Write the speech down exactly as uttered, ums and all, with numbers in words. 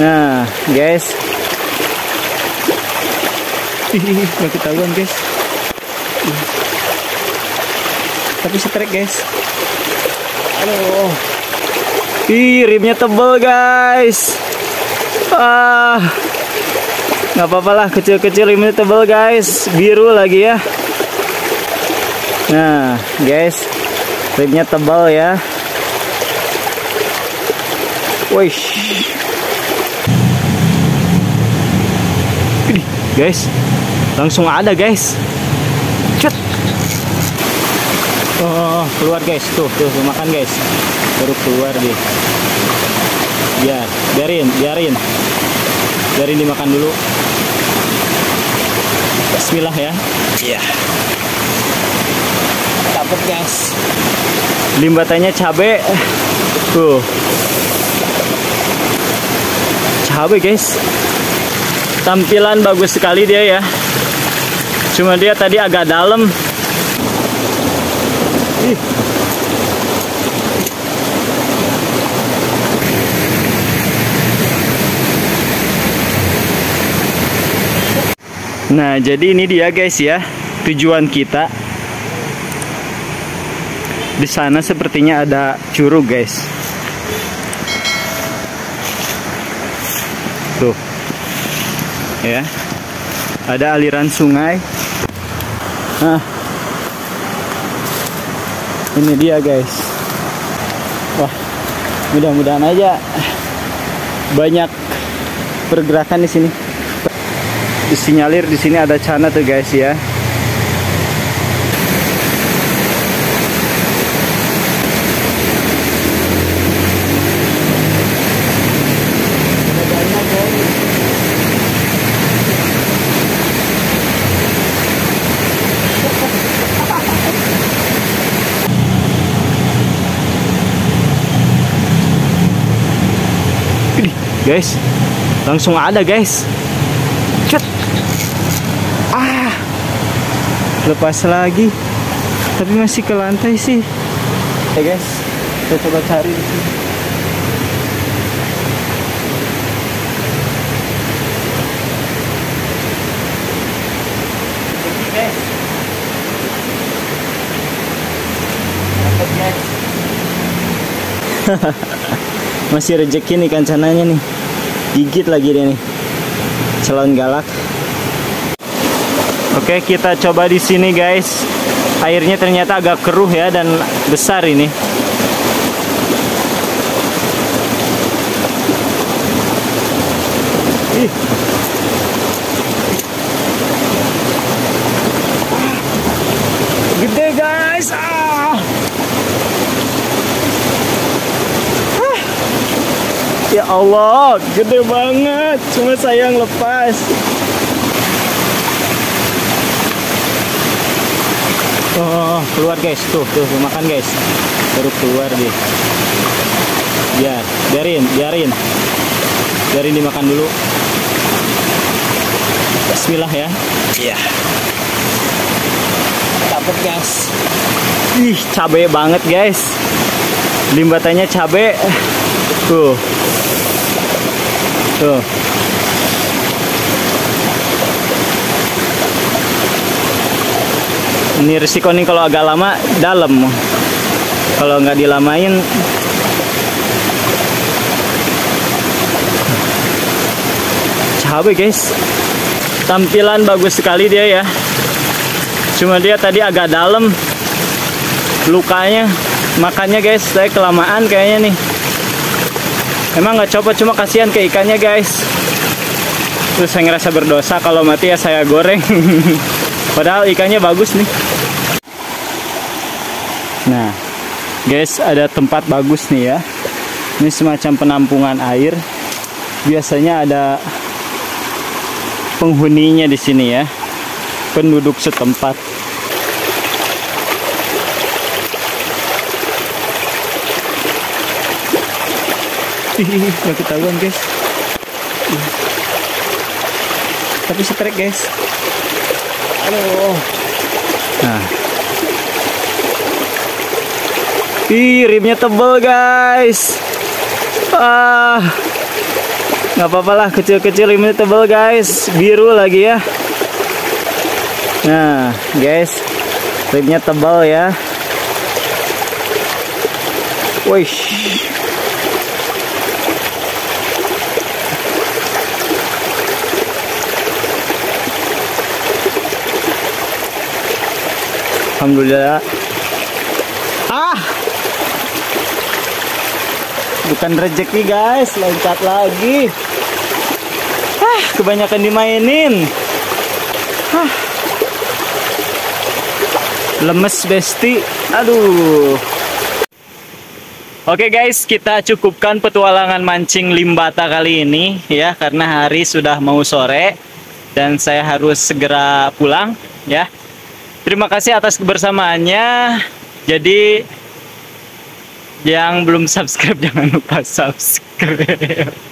Nah, guys. Ih, nggak ketahuan, guys. Ih. Tapi setrek, guys. Aduh. Ih, rimnya tebel, guys. Ah. Nggak apa-apa lah, kecil-kecil rimnya tebel, guys. Biru lagi ya. Nah, guys. Rimnya tebal ya. Wih. Guys, langsung ada, guys. Cut. Oh, keluar, guys. Tuh, tuh, tuh makan, guys. Baru keluar dia. Biar, biarin, biarin. Biarin dimakan dulu. Bismillah ya. Iya. Dapet, guys. Limbatannya cabe. Tuh. Cabe, guys. Tampilan bagus sekali dia ya. Cuma dia tadi agak dalam. Ih. Nah, jadi ini dia, guys ya, tujuan kita. Di sana sepertinya ada curug, guys. Tuh. Ya, ada aliran sungai. Nah, ini dia, guys. Wah, mudah-mudahan aja banyak pergerakan di sini. Disinyalir di sini ada cana tuh, guys ya. Guys, langsung ada, guys. Cut. Ah, lepas lagi, tapi masih ke lantai sih. Ya, guys, kita coba cari di sini. Ini, guys. Dapat, guys. Masih rezeki nih kancananya nih. Gigit lagi dia nih. Celon galak. Oke, kita coba di sini, guys. Airnya ternyata agak keruh ya dan besar ini. Ih. Gede, guys. Ah. Ya Allah, gede banget. Cuma sayang lepas. Oh, keluar, guys. Tuh, tuh, makan, guys. Baru keluar dia. Biar, biarin, biarin. Biarin dimakan dulu. Bismillah ya. Iya. Dapet, guys. Ih, cabe banget, guys. Limbatannya cabe. Tuh. Tuh. Ini risiko nih kalau agak lama dalam. Kalau nggak dilamain cabai, guys. Tampilan bagus sekali dia ya. Cuma dia tadi agak dalam lukanya. Makanya, guys, saya kelamaan kayaknya nih. Emang nggak coba, cuma kasihan ke ikannya, guys. Terus saya ngerasa berdosa kalau mati ya saya goreng. Padahal ikannya bagus nih. Nah, guys, ada tempat bagus nih ya. Ini semacam penampungan air. Biasanya ada penghuninya di sini ya. Penduduk setempat. Ih, nggak ketahuan, guys. Ih. Tapi setrek, guys. Aduh. Nah. Ih, rimnya tebel, guys. Ah. Nggak apa-apa lah, kecil-kecil ini tebal guys, biru lagi ya. Nah guys, ribnya tebal ya. Wih, alhamdulillah. Ah, bukan rezeki guys, loncat lagi. Ah, kebanyakan dimainin. Ah, lemes besti. Aduh. Oke guys, kita cukupkan petualangan mancing limbata kali ini ya, karena hari sudah mau sore dan saya harus segera pulang ya. Terima kasih atas kebersamaannya. Jadi yang belum subscribe jangan lupa subscribe.